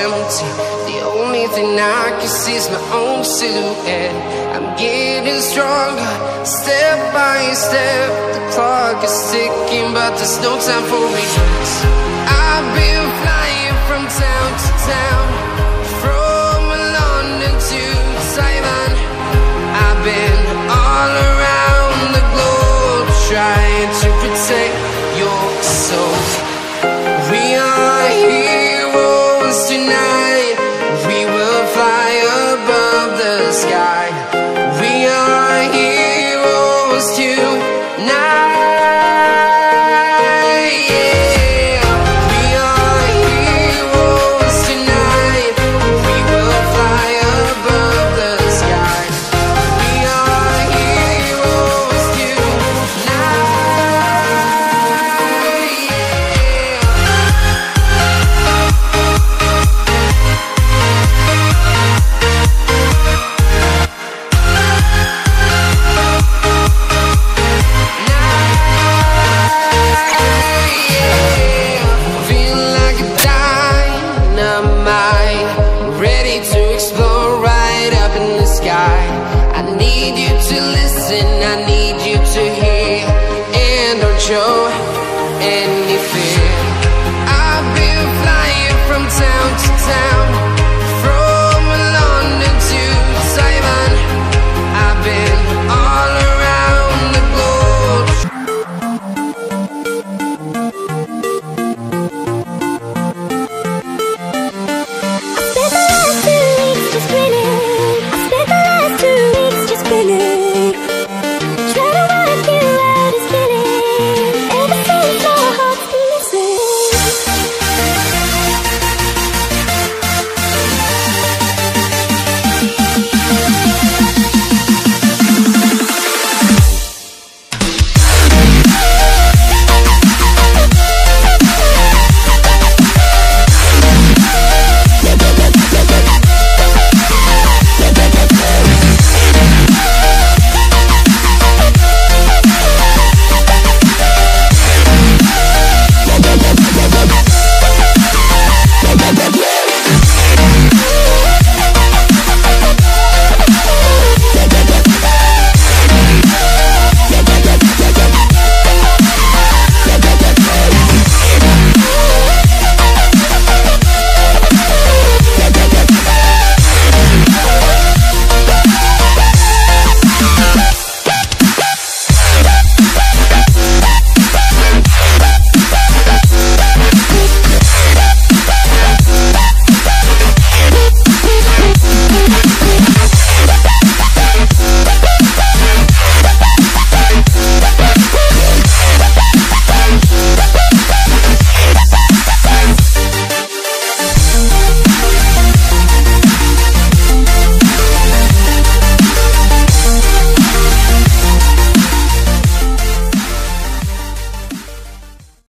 empty. The only thing I can see is my own silhouette. I'm getting stronger, step by step. The clock is ticking, but there's no time for regrets. I've been flying from town to town, from London to Taiwan. I've been all around the globe, trying to protect your soul. We are heroes tonight. We will fly above the sky. We are heroes tonight. I need you to listen.